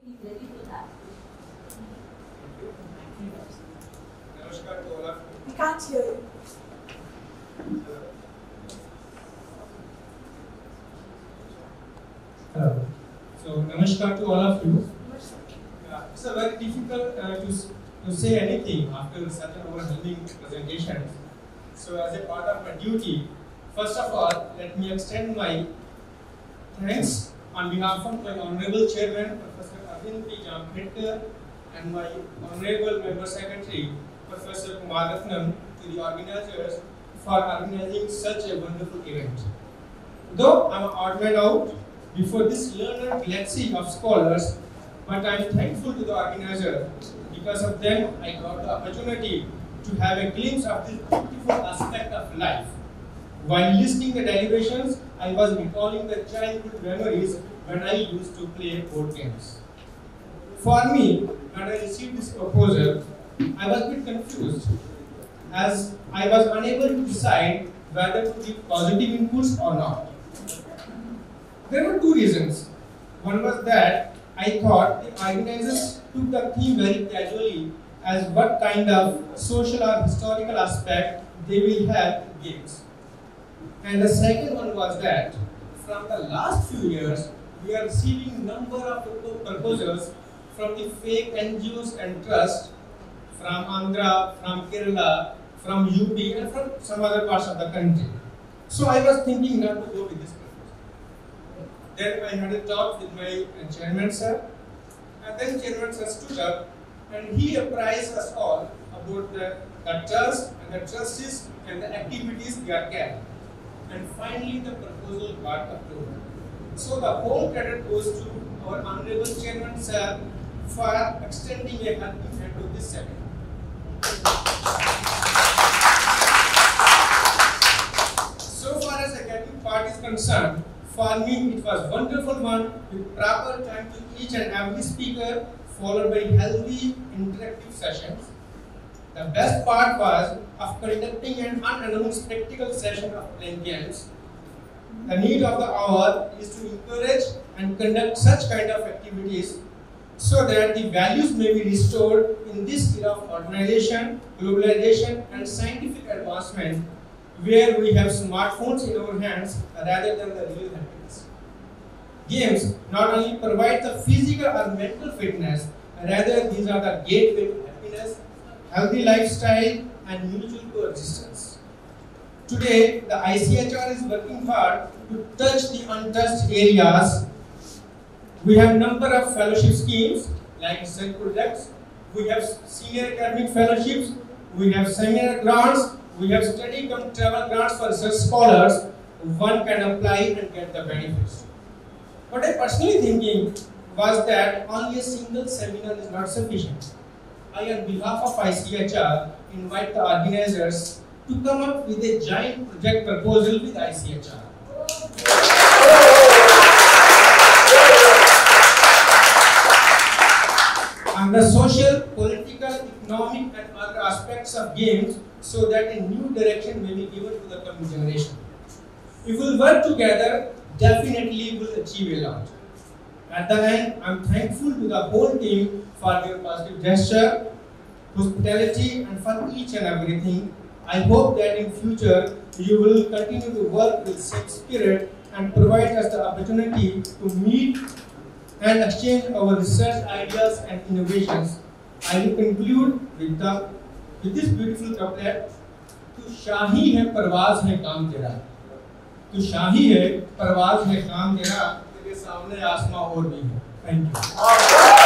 ready for that. Namaskar to all of you. We can't hear you. Hello. So, namaskar to all of you. It's a very difficult to say anything after such an overwhelming presentation. So, as a part of my duty, first of all, let me extend my thanks on behalf of my Honorable Chairman, Professor Arvind P. Jampedkar, and my Honorable Member Secretary, Professor Kumar Ratnam, to the organizers for organizing such a wonderful event. Though I am odd man out before this learned galaxy of scholars, but I am thankful to the organizer. Because of them, I got the opportunity to have a glimpse of this beautiful aspect of life. While listening to the deliberations, I was recalling the childhood memories when I used to play board games. For me, when I received this proposal, I was a bit confused, as I was unable to decide whether to give positive inputs or not. There were two reasons. One was that I thought the organizers took the theme very casually, as what kind of social or historical aspect they will have in games. And the second one was that from the last few years, we are receiving number of proposals from the fake NGOs and trusts from Andhra, from Kerala, from UP, and from some other parts of the country. So I was thinking not to go with this proposal. Then I had a talk with my chairman sir, and then chairman sir stood up and he apprised us all about the trust and the trustees and the activities we are carrying. And finally the proposal got approved. So the whole credit goes to our Honorable Chairman sir for extending a helping hand to this segment. So far as the academic part is concerned, for me it was a wonderful one with proper time to each and every speaker, followed by healthy interactive sessions. The best part was of conducting an unannounced practical session of playing games. The need of the hour is to encourage and conduct such kind of activities so that the values may be restored in this era of modernization, globalization, and scientific advancement, where we have smartphones in our hands rather than the real happiness. Games not only provide the physical or mental fitness, rather these are the gateway to happiness, healthy lifestyle, and mutual coexistence. Today, the ICHR is working hard to touch the untouched areas. We have number of fellowship schemes like research projects, we have senior academic fellowships, we have seminar grants, we have study cum travel grants for research scholars. One can apply and get the benefits. What I personally thinking was that only a single seminar is not sufficient. I, on behalf of ICHR, invite the organizers to come up with a giant project proposal with ICHR. On the social, political, economic, and other aspects of games, so that a new direction may be given to the coming generation. If we work together, definitely we will achieve a lot. At the end, I am thankful to the whole team for their positive gesture, hospitality, and for each and everything. I hope that in future you will continue to work with same spirit and provide us the opportunity to meet and exchange our research ideas and innovations. I will conclude with this beautiful couplet. Tu shahi hai parwaaz hai kaam tera. Tu shahi hai parwaaz hai kaam tera. तेरे सामने आसमां और भी है. Thank you.